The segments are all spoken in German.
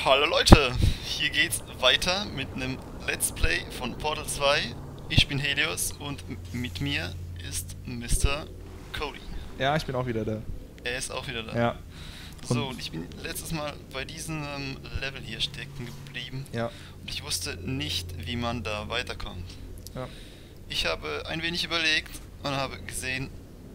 Hallo Leute, hier geht's weiter mit einem Let's Play von Portal 2. Ich bin Helios und mit mir ist Mr. Cody. Ja, ich bin auch wieder da. Er ist auch wieder da. Ja. So, und ich bin letztes Mal bei diesem Level hier stecken geblieben. Ja. Und ich wusste nicht, wie man da weiterkommt. Ja. Ich habe ein wenig überlegt und habe gesehen,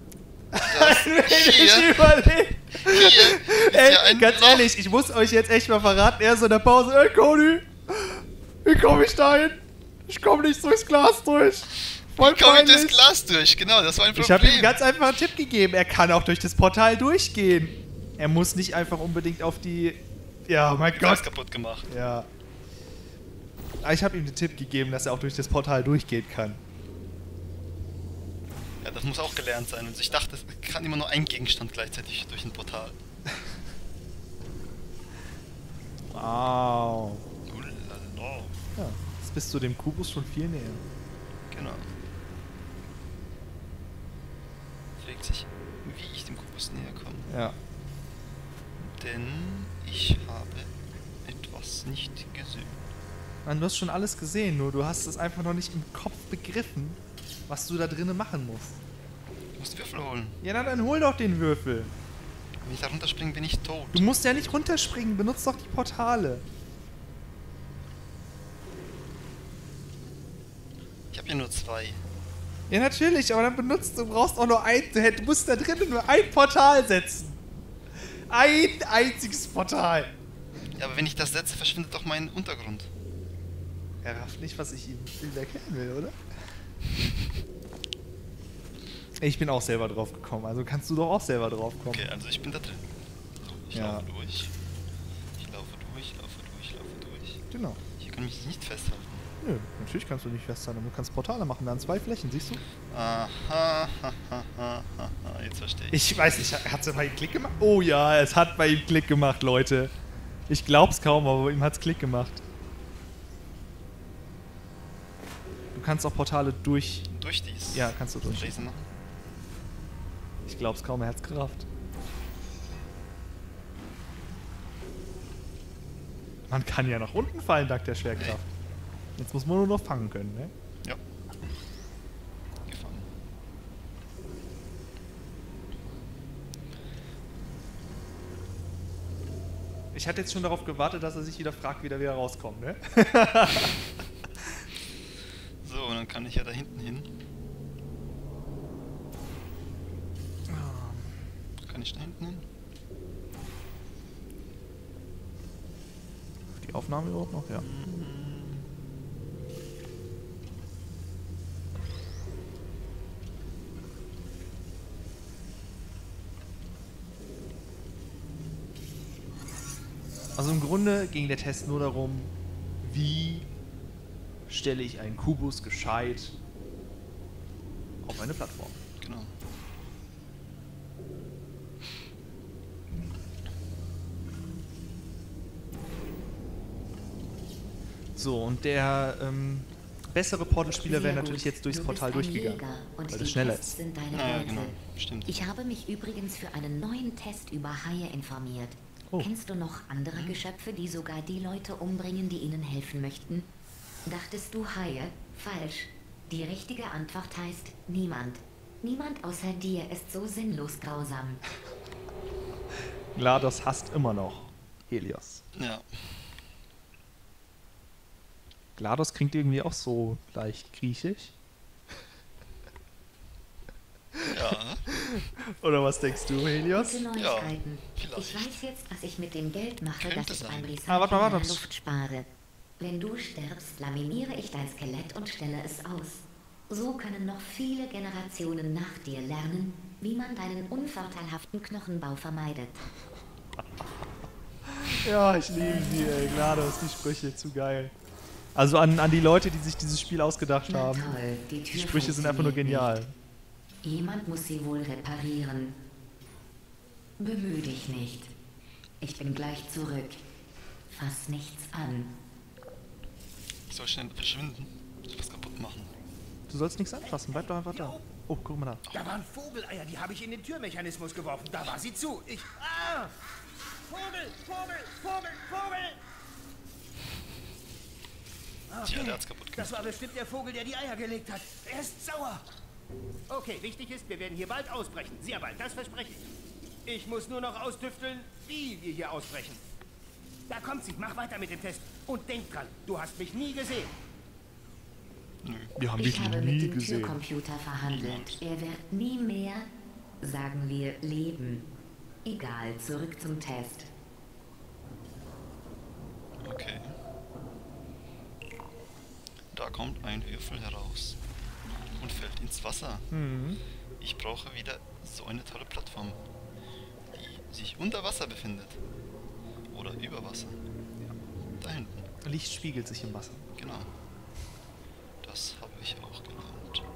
Ich hier überlege. ist Ey, ja ein ganz Loch. ehrlich, ich muss euch jetzt echt mal verraten, er so in der Pause, ey Cody, wie komme ich da hin? Ich komme nicht durchs Glas durch. Voll Wie komme ich durchs peinlich. Glas durch? Genau, das war ein Problem. Ich habe ihm ganz einfach einen Tipp gegeben, er kann auch durch das Portal durchgehen. Er muss nicht einfach unbedingt auf die... Ja, mein Gott Gott. kaputt gemacht. Ja. Aber ich habe ihm den Tipp gegeben, dass er auch durch das Portal durchgehen kann. Ja, das muss auch gelernt sein. Und ich dachte, es kann immer nur ein Gegenstand gleichzeitig durch ein Portal. Wow. Ulalala. Ja, jetzt bist du dem Kubus schon viel näher. Genau. Fragt sich, wie ich dem Kubus näher komme. Ja. Denn ich habe etwas nicht gesehen. Mann, du hast schon alles gesehen, nur du hast es einfach noch nicht im Kopf begriffen, was du da drinnen machen musst. Ich muss die Würfel holen. Ja, na, dann hol doch den Würfel. Wenn ich da runterspringe, bin ich tot. Du musst ja nicht runterspringen, benutzt doch die Portale. Ich habe ja nur zwei. Ja, natürlich, aber dann du brauchst auch nur du musst da drinnen nur ein Portal setzen. Ein einziges Portal. Ja, aber wenn ich das setze, verschwindet doch mein Untergrund. Er rafft nicht, was ich ihm erklären will, oder? Ich bin auch selber drauf gekommen, also kannst du doch auch selber drauf kommen. Okay, also ich bin da drin. So, ich Ja. laufe durch. Ich laufe durch, laufe durch, laufe durch. Genau. Hier kann ich mich nicht festhalten. Nö, natürlich kannst du nicht festhalten, du kannst Portale machen, wir haben zwei Flächen, siehst du? Aha, ha, ha, ha, ha, jetzt verstehe ich. Ich weiß nicht, hat es bei ihm Klick gemacht? Oh ja, es hat bei ihm Klick gemacht, Leute. Ich glaub's kaum, aber ihm hat's Klick gemacht. Du kannst auch Portale durch... Durch dies. Ja, kannst du durch. Lesen machen. Ich glaub's kaum, er hat's gerafft. Man kann ja nach unten fallen dank der Schwerkraft. Jetzt muss man nur noch fangen können, ne? Ja. Gefangen. Ich hatte jetzt schon darauf gewartet, dass er sich wieder fragt, wie er wieder rauskommt, ne? So, und dann kann ich ja da hinten hin. Kann ich da hinten hin? Die Aufnahme überhaupt noch? Ja. Also im Grunde ging der Test nur darum, wie stelle ich einen Kubus gescheit auf eine Plattform. Genau. So, und der bessere Portal-Spieler wäre natürlich jetzt durchs Portal durchgegangen, weil es schneller ist. Sind deine Ja, Beute. genau. Stimmt. Ich habe mich übrigens für einen neuen Test über Haie informiert. Oh. Kennst du noch andere Geschöpfe, die sogar die Leute umbringen, die ihnen helfen möchten? Dachtest du Haie? Falsch. Die richtige Antwort heißt niemand. Niemand außer dir ist so sinnlos grausam. GLaDOS hasst immer noch Helios. Ja. GLaDOS klingt irgendwie auch so leicht griechisch. Ja. Oder was denkst du, Helios? Gute Neuigkeiten. vielleicht. Ich weiß jetzt, was ich mit dem Geld mache, Könnte das ich sein. beim Recycling warte. in der Luft spare. Wenn du stirbst, laminiere ich dein Skelett und stelle es aus. So können noch viele Generationen nach dir lernen, wie man deinen unvorteilhaften Knochenbau vermeidet. Ja, ich liebe sie, ey. GLaDOS, die Sprüche, zu geil. Also an die Leute, die sich dieses Spiel ausgedacht Na haben. toll, Die Tür Sprüche sind einfach nur funktioniert genial. nicht. Jemand muss sie wohl reparieren. Bemühe dich nicht. Ich bin gleich zurück. Fass nichts an. Ich soll schnell verschwinden. Ich will was kaputt machen. Du sollst nichts anfassen, bleib doch einfach da. Oh, guck mal da. Da waren Vogeleier, die habe ich in den Türmechanismus geworfen. Da war sie zu. Vogel, Vogel, Vogel, Vogel! Tja, der hat's kaputt gemacht. Das war bestimmt der Vogel, der die Eier gelegt hat. Er ist sauer. Okay, wichtig ist, wir werden hier bald ausbrechen. Sehr bald, das verspreche ich. Ich muss nur noch austüfteln, wie wir hier ausbrechen. Da kommt sie, mach weiter mit dem Test. Und denk dran, du hast mich nie gesehen. Wir haben Ich dich habe nie mit dem gesehen. Türcomputer verhandelt. Er wird nie mehr, sagen wir, leben. Egal, zurück zum Test. Okay. Da kommt ein Würfel heraus und fällt ins Wasser. Ich brauche wieder so eine tolle Plattform, die sich unter Wasser befindet. Oder über Wasser. Da hinten. Licht spiegelt sich im Wasser. Genau. Das habe ich auch gelernt. Gehabt.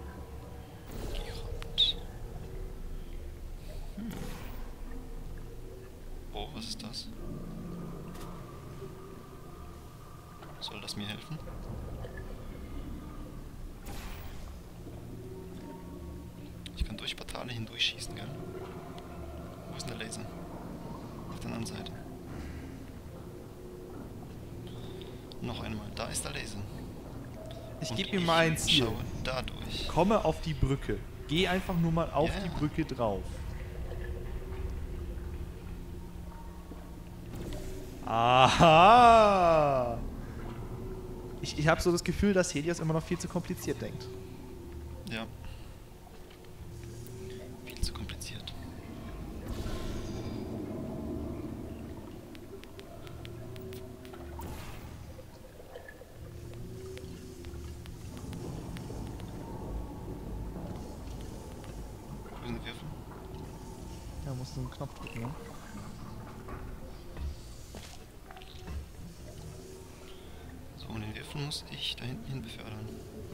Oh, was ist das? Soll das mir helfen? Ich kann durch Portale hindurchschießen, gell? Wo ist der Laser? Auf der anderen Seite. Noch einmal, da ist der Laser. Ich Und gebe mir mal ein Ziel. Schaue dadurch. Komme auf die Brücke. Geh einfach nur mal auf Ja. die Brücke drauf. Aha! Ich habe so das Gefühl, dass Helios immer noch viel zu kompliziert denkt. Ja. Viel zu kompliziert. Wo sind die Würfel? Da musst du einen Knopf drücken, ne? So, und den Würfel muss ich da hinten hin befördern.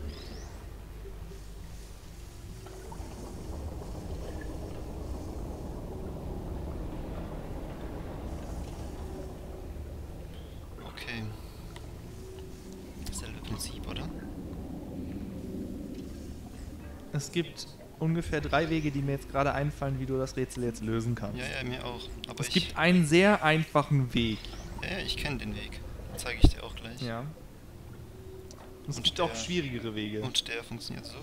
Okay. Dasselbe Prinzip, oder? Es gibt ungefähr 3 Wege, die mir jetzt gerade einfallen, wie du das Rätsel jetzt lösen kannst. Ja, ja, mir auch. Aber Es gibt einen sehr einfachen Weg. ja, ich kenne den Weg. Zeige ich dir auch gleich. Ja. Es Und gibt auch der- schwierigere Wege. Und der funktioniert so.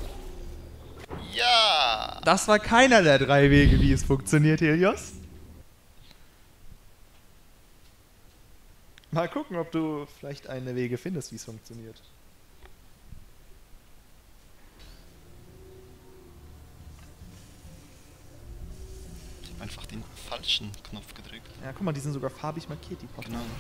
Ja! Das war keiner der 3 Wege, wie es funktioniert, Helios. Mal gucken, ob du vielleicht eine Wege findest, wie es funktioniert. Ich habe einfach den falschen Knopf gedrückt. Ja, guck mal, die sind sogar farbig markiert, die Portale. Genau.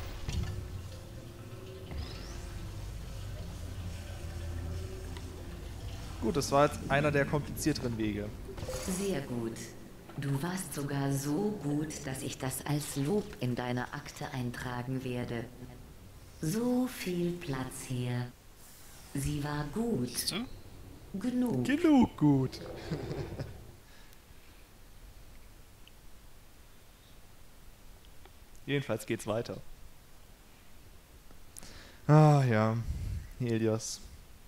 Gut, das war jetzt einer der komplizierteren Wege. Sehr gut. Du warst sogar so gut, dass ich das als Lob in deiner Akte eintragen werde. So viel Platz hier. Sie war gut. Siehst du? Genug. Genug gut. Jedenfalls geht's weiter. Ah ja, Helios.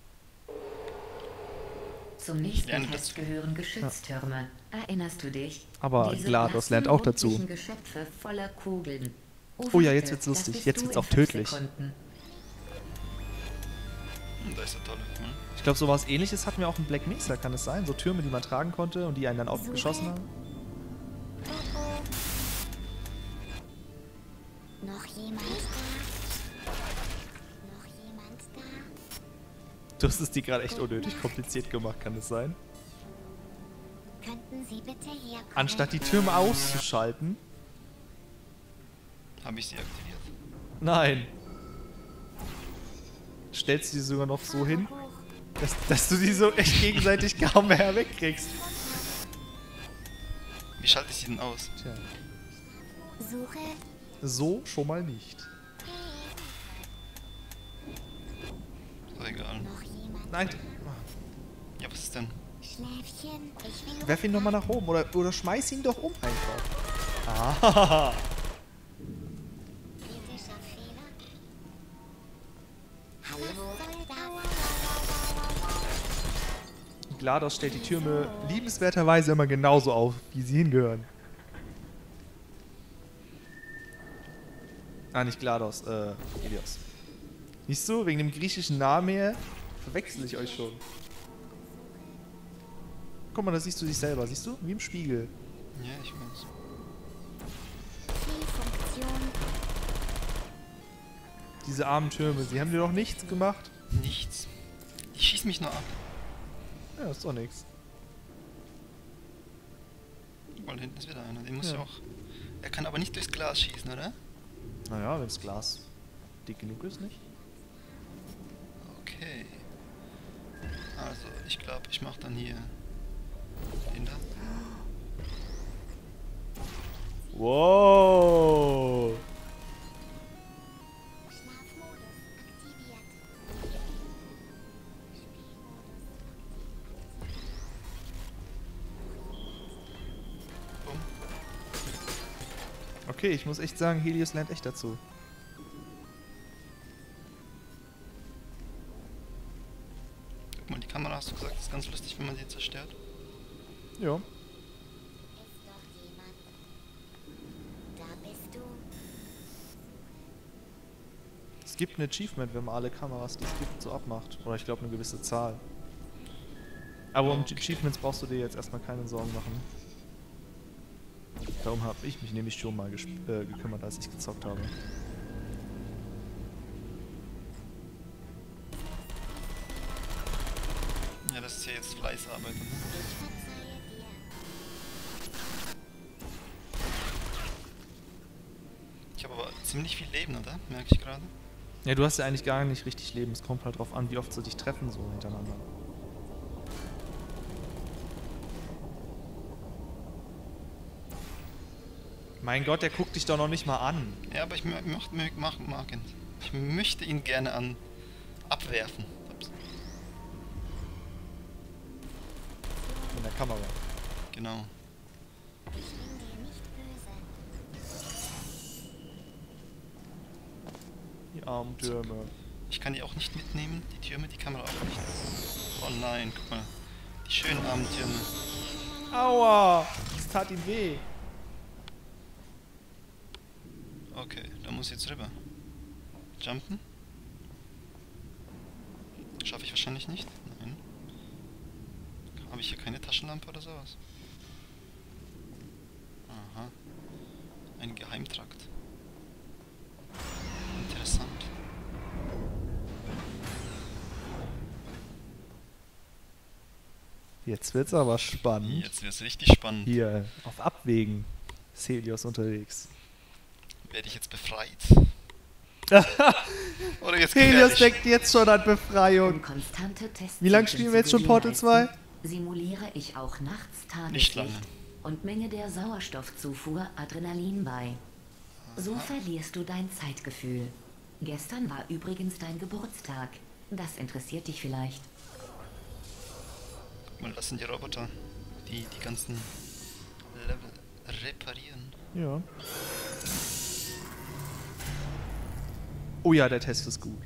Zum nächsten lerne Test dazu. gehören Geschütztürme. Erinnerst du dich? Aber Diese GLaDOS blassen, lernt auch dazu. rundlichen Geschöpfe voller Kugeln. Oh ja, jetzt warte, wird's das lustig. bist Jetzt du wird's in auch 5 tödlich. Sekunden. Und da ist der tolle. Ne? Ich glaube, sowas ähnliches hatten wir auch in Black Mesa, kann es sein? So Türme, die man tragen konnte und die einen dann aufgeschossen haben? Noch jemand da? Noch jemand da? Du hast es dir gerade echt unnötig kompliziert gemacht, kann es sein? Könnten Sie bitte herkommen? Anstatt die Türme auszuschalten? Habe ich sie aktiviert. Nein. Stellst du sie sogar noch so hin, dass du sie so echt gegenseitig kaum mehr wegkriegst. Wie schalte ich sie denn aus? Tja. Suche So schon mal nicht. So, egal. noch jemand? Nein. Ja, was ist denn? Schläfchen, ich will Werf ihn nochmal nach oben oder schmeiß ihn doch um einfach. Ah. kritischer Fehler. Hallo? Was soll das? GLaDOS stellt die Türme liebenswerterweise immer genauso auf, wie sie hingehören. Ah, nicht GLaDOS, Helios. Siehst du, wegen dem griechischen Namen her verwechsel ich euch schon. Guck mal, da siehst du dich selber, siehst du? Wie im Spiegel. Ja, ich weiß. Zielfunktion. Diese armen Türme, sie haben dir doch nichts gemacht. Nichts. Die schießen mich nur ab. Ja, ist doch nichts. Weil hinten ist wieder einer. Den muss Ja. ich auch. Er kann aber nicht durchs Glas schießen, oder? Naja, wenn das Glas dick genug ist, nicht? Okay. Also, ich glaube, ich mache dann hier den da. Wow! Schlafmodus aktiviert. Bumm. Okay, ich muss echt sagen, Helios lernt echt dazu. Guck mal, die Kamera, hast du gesagt, ist ganz lustig, wenn man die zerstört. Ja. Ist dort jemand? Da bist du. Es gibt ein Achievement, wenn man alle Kameras, die es gibt, so abmacht. Oder ich glaube eine gewisse Zahl. Aber um Okay. Achievements brauchst du dir jetzt erstmal keine Sorgen machen. Darum habe ich mich nämlich schon mal gekümmert, als ich gezockt habe. Ja, das ist ja jetzt Fleißarbeit. Ne? Ich verzeihe dir. Ich habe aber ziemlich viel Leben, oder? Merke ich gerade. Ja, du hast ja eigentlich gar nicht richtig Leben. Es kommt halt drauf an, wie oft sie dich treffen, so hintereinander. Mein Gott, der guckt dich doch noch nicht mal an. Ja, aber ich mag ihn. Ich möchte ihn gerne abwerfen. Ups. In der Kamera. Genau. Ich bin dir nicht böse. Die armen Türme. Ich kann die auch nicht mitnehmen, die Türme, die Kamera auch nicht. Oh nein, guck mal. Die schönen armen Türme. Aua! Das tat ihm weh. Okay, da muss ich jetzt rüber. Jumpen? Schaffe ich wahrscheinlich nicht. Nein. Habe ich hier keine Taschenlampe oder sowas? Aha. Ein Geheimtrakt. Interessant. Jetzt wird's aber spannend. Jetzt wird es richtig spannend. Hier, auf Abwägen. Ist Helios unterwegs. Werde ich jetzt befreit? Oder jetzt Helios gefährlich? denkt jetzt schon an Um Befreiung. konstante Tests Wie lang spielen wir jetzt schon Portal 2? Simuliere ich auch nachts Nicht Tageslicht lange. und Menge der Sauerstoffzufuhr Adrenalin bei. So verlierst du dein Zeitgefühl. Gestern war übrigens dein Geburtstag. Das interessiert dich vielleicht. Guck mal, das sind die Roboter, die ganzen Level reparieren. Ja. Oh ja, der Test ist gut.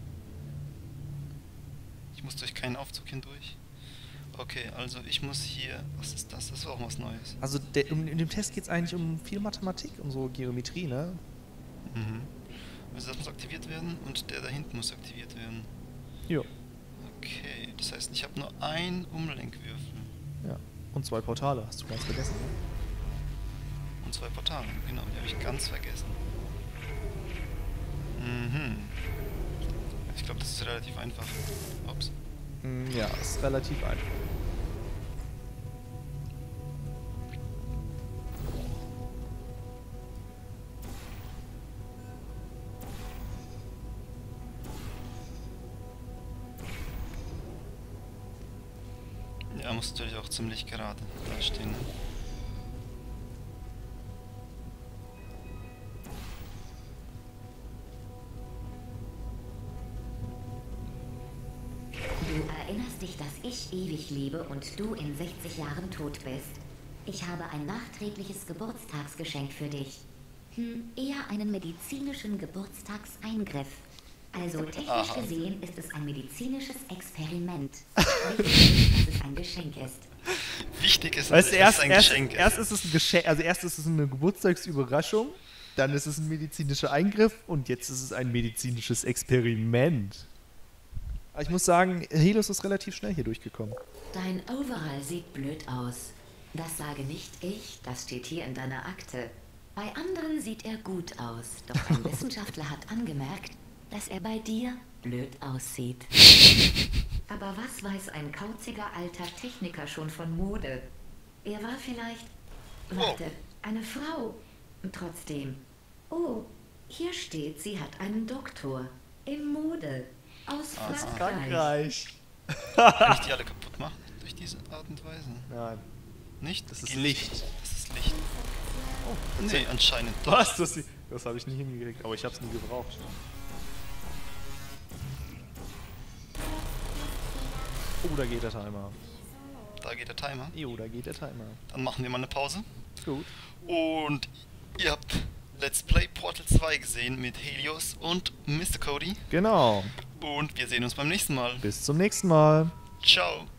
Ich muss durch keinen Aufzug hindurch. Okay, also ich muss hier... Was ist das? Das ist auch was Neues. Also in dem Test geht es eigentlich um viel Mathematik und so Geometrie, ne? Mhm. Also das muss aktiviert werden und der da hinten muss aktiviert werden. Ja. Okay, das heißt, ich habe nur einen Umlenkwürfel Ja. Und 2 Portale, hast du ganz vergessen, ne? und 2 Portale. Genau, die habe ich ganz vergessen. Mhm. Ich glaube, das ist relativ einfach. Ups. Ja, ist relativ einfach. Ja, muss natürlich auch ziemlich gerade da stehen. Ne? Du erinnerst dich, dass ich ewig lebe und du in 60 Jahren tot bist. Ich habe ein nachträgliches Geburtstagsgeschenk für dich. Eher einen medizinischen Geburtstagseingriff. Also technisch Aha. gesehen ist es ein medizinisches Experiment. Wichtig ist, dass es ein Geschenk ist. Wichtig ist, Weißt du, dass es ein Geschenk erst ist es ein Geschenk, also erst ist es eine Geburtstagsüberraschung dann ist es ein medizinischer Eingriff und jetzt ist es ein medizinisches Experiment. Aber ich muss sagen, Helios ist relativ schnell hier durchgekommen. Dein Overall sieht blöd aus. Das sage nicht ich, das steht hier in deiner Akte. Bei anderen sieht er gut aus, doch ein Wissenschaftler hat angemerkt, dass er bei dir blöd aussieht. Aber was weiß ein kauziger alter Techniker schon von Mode? Er war vielleicht... Warte, eine Frau. Trotzdem. Oh, hier steht, sie hat einen Doktor. In Mode. Aus Frankreich. Kann ich die alle kaputt machen durch diese Art und Weise? Nein, Nicht? das ist Geht Licht. nicht. Das ist Licht. Oh, Nee, anscheinend doch. was? Das habe ich nie hingekriegt, aber ich habe es nie gebraucht. Oh, da geht der Timer. Da geht der Timer. Jo, da geht der Timer. Dann machen wir mal eine Pause. Gut. Und ihr habt Let's Play Portal 2 gesehen mit Helios und Mr. Cody. Genau. Und wir sehen uns beim nächsten Mal. Bis zum nächsten Mal. Ciao.